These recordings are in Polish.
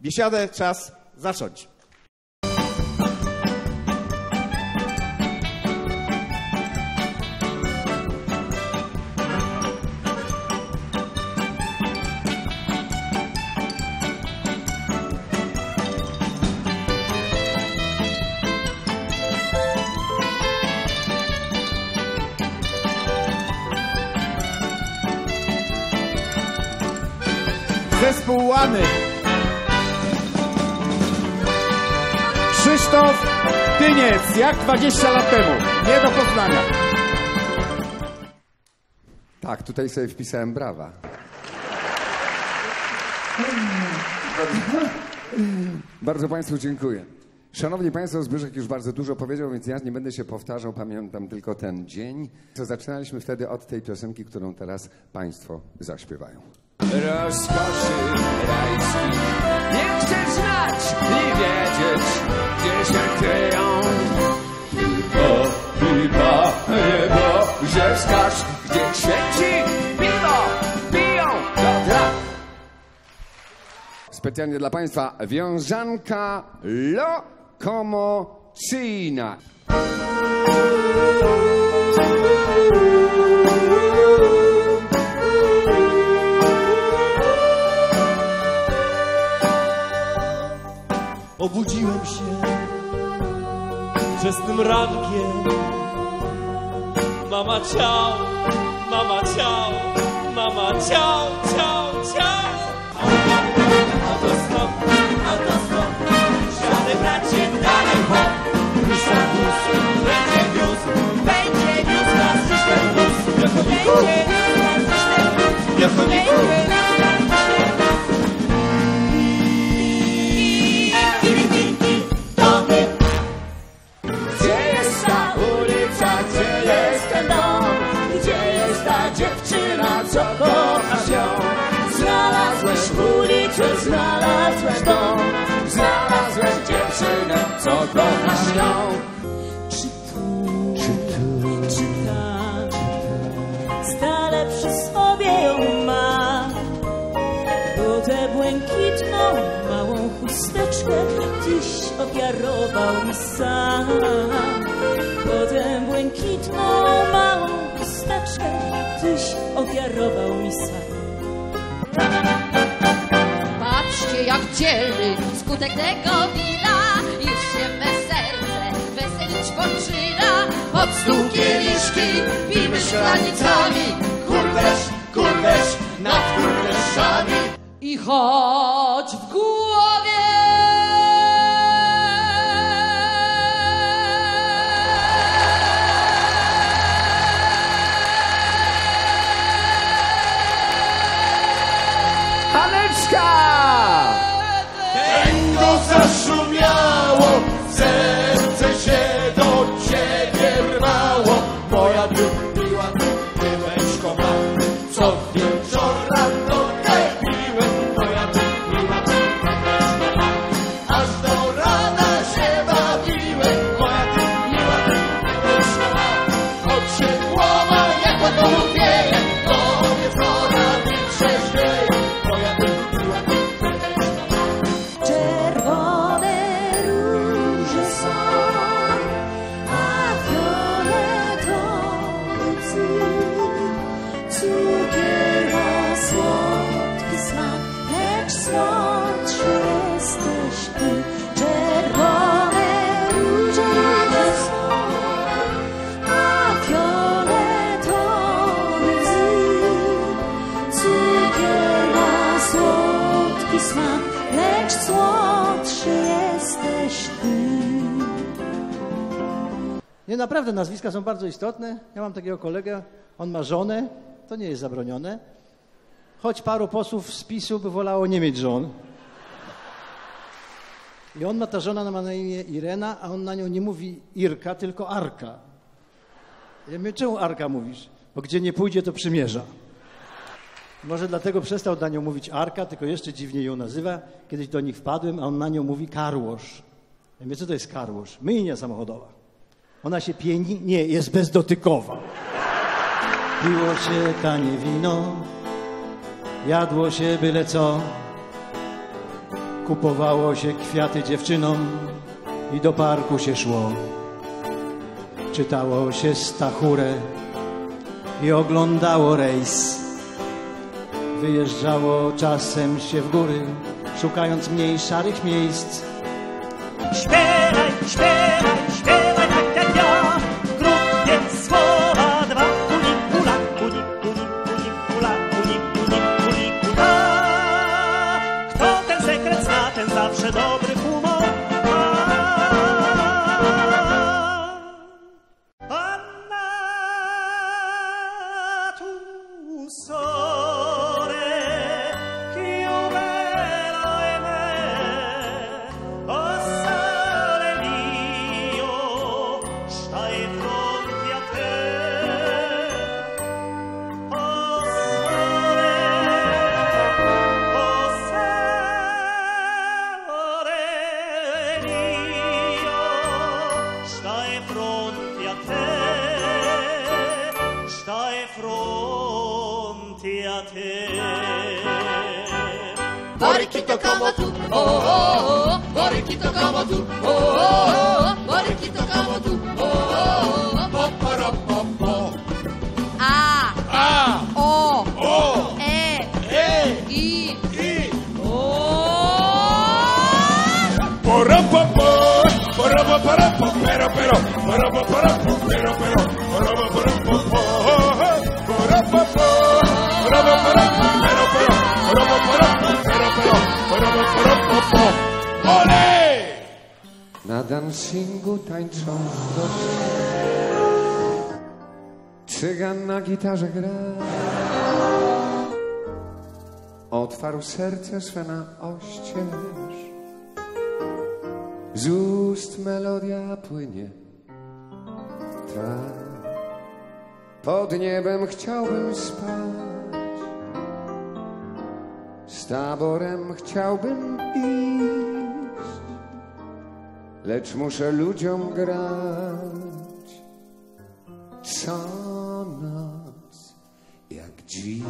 Biesiadę czas zacząć. Zespół Łany. Krzysztof Tyniec, jak 20 lat temu. Nie do poznania. Tak, tutaj sobie wpisałem brawa. Bardzo Państwu dziękuję. Szanowni Państwo, Zbyszek już bardzo dużo powiedział, więc ja nie będę się powtarzał, pamiętam tylko ten dzień. To zaczynaliśmy wtedy od tej piosenki, którą teraz Państwo zaśpiewają. Rozkoszy rajski nie chcesz znać i wiedzieć, gdzie się kryją. Chyba niebo, że wskaż, gdzie świeci piwo, piją do dna. Specjalnie dla Państwa wiązanka lokomocyjna. Obudziłem się wczesnym rankiem. Mama ciao, mama ciao, mama ciao, ciao, ciao. Autostop, autostop, siadę bracie dalej hop. Będzie wiózł nas dziś luz. Będzie wiózł nas dziś luz. Co kochasz ją? Znalazłeś ulicę, znalazłeś dom, znalazłeś dziewczynę, co kochasz ją? Czy tam, stale przy sobie ją ma, bo tę błękitną małą chusteczkę tyś ofiarował mi sam, bo tę błękitną małą chusteczkę tyś ofiarował mi sam. Patrzcie, jak dzielny skutek tego wina, już się me serce weselić poczyna. Pod stół kieliszki pijmy szklanicami, kurwesz nad kurweszami. I choć w głowie Tęgo zaszumiało, serce się do ciebie rwało. Moja była tyłeczko ma, co wieczora to piłem. Moja była tyłeczko ma, aż do rana się bawiłem. Moja była tyłeczko ma, choć się głowa jak odłupieje, do wieczora wytrzeźwieje. Moja była Nie, naprawdę nazwiska są bardzo istotne. Ja mam takiego kolegę, on ma żonę, to nie jest zabronione. Choć paru posłów z PiS-u by wolało nie mieć żon. I on ma, ta żona ma na imię Irena, a on na nią nie mówi Irka, tylko Arka. Ja mówię, czemu Arka mówisz? Bo gdzie nie pójdzie, to przymierza. Może dlatego przestał na nią mówić Arka, tylko jeszcze dziwniej ją nazywa. Kiedyś do nich wpadłem, a on na nią mówi karłosz. Ja mówię, co to jest karłosz? Myjnia samochodowa. Ona się pieni? Nie, jest bezdotykowa. Piło się tanie wino, jadło się byle co. Kupowało się kwiaty dziewczynom i do parku się szło. Czytało się Stachurę i oglądało rejs. Wyjeżdżało czasem się w góry, szukając mniej szarych miejsc. Śpiewaj, śpiewaj, śpiewaj tak jak ja. W grupie słowa dwa. Kuli, kula, kuli, kuli, kuli, kula, kuli, kuli, kuli, kula. Kto ten sekret zna, ten zawsze dobry humor ma. Anna tu sole, più bello è me. O sole mio, stai fronte a te. O sole mio, stai fronte a te. Stai fronte a te. Borikito como tú, oh, oh, oh, borikito como tú, oh, oh, oh, borikito como tú, oh, oh, oh, poporopopo. A, O, E, I, O. Na dancingu tańczą goście, cygan na gitarze gra. Otwarł serce swe na oścież, z ust melodia płynie. Tak, pod niebem chciałbym spać, z taborem chciałbym iść, lecz muszę ludziom grać co noc jak dziś.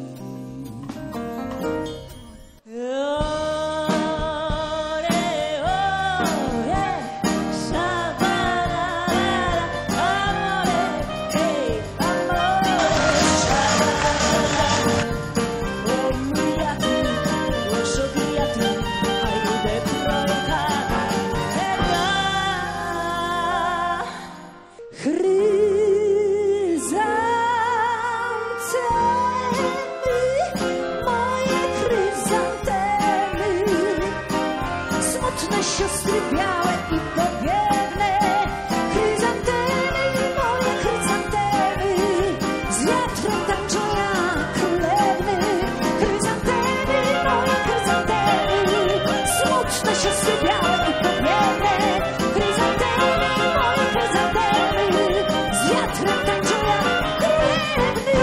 Siostry białe i powiewne, chryzantemy, moje chryzantemy, z wiatrem tańczą jak królewny. Chryzantemy, moje chryzantemy, smutne siostry białe i powiewne, chryzantemy, moje chryzantemy, z wiatrem tańczą jak królewny.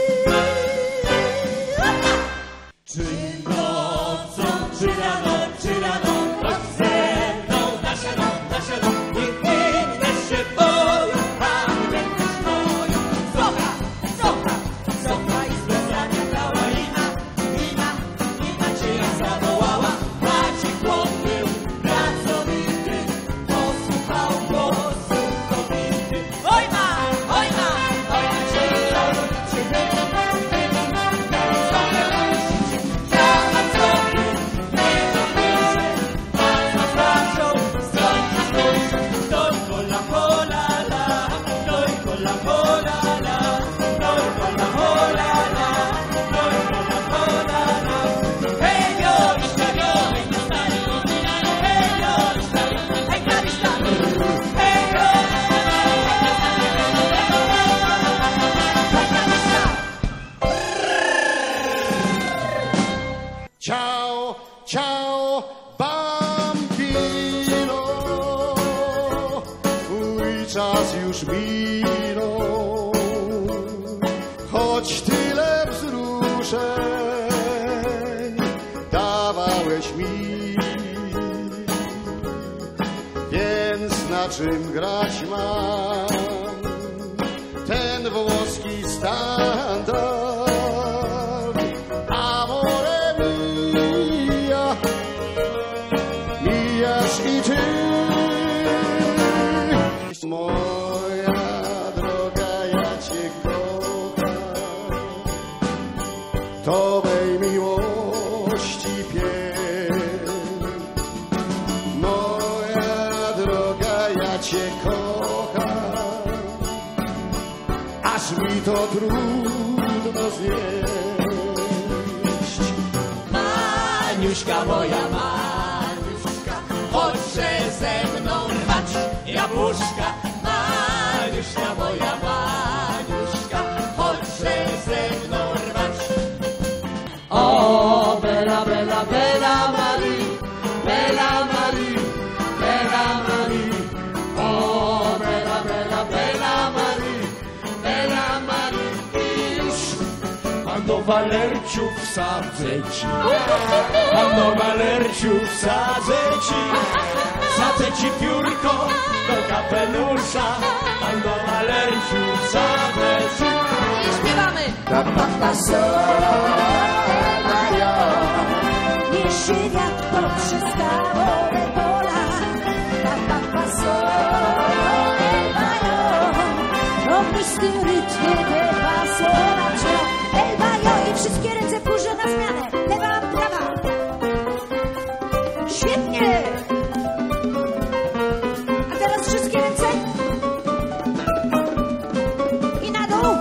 Czy nocą, czy rano, chodź ze mną na siano, niech piękne się boją, a ty będziesz moją. Zocha i z bezrania dała lina cię jak zawołała. Maciek chłop był pracowity, posłuchał głosu kobiety. Oj ma cię rodzicie, Ciao, ciao, bambino, twój czas już minął, choć tyle wzruszeń dawałeś mi, więc na czym grać mam ten włoski standard? Amore mia, to mej miłości pieśń. Moja droga, ja cię kocham, aż mi to trudno znieść. Maniuszka, moja Maniuszka, chodźże ze mną rwać jabłuszka. Maniuszka, moja Maniuszka, chodźże ze mną rwać. O, bella, bella, bella Marie, bella Marie, bella Marie. O, bella, bella, bella Marie, bella Marie. Iż, Panno Walerciu, wsadzę ci, Panno Walerciu, wsadzę ci, wsadzę ci piórko do kapelusza, Panno Walerciu, wsadzę ci. I śpiewamy. Niesie wiatr po przystawowe pola. Ognisty rytmie te pasola. El bajo i wszystkie ręce w górze na zmianę. Lewa, prawa. Świetnie. A teraz wszystkie ręce. I na dół.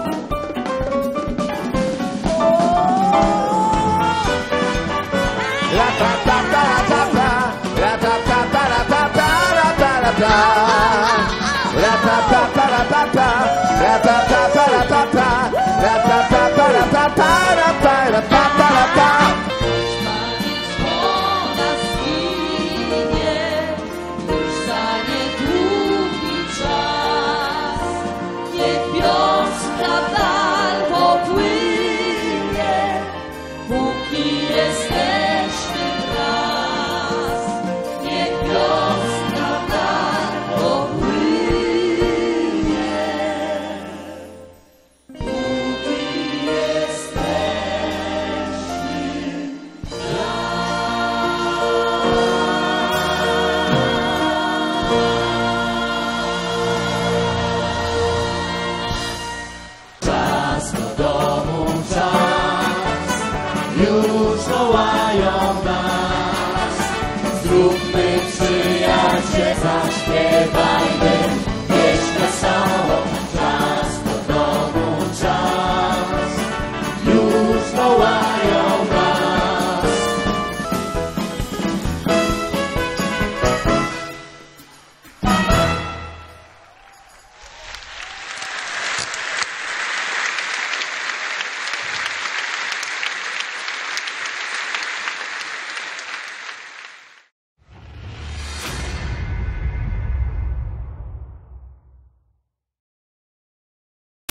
La ta ta ta ta ta, la ta ta ta ta ta ta ta ta ta.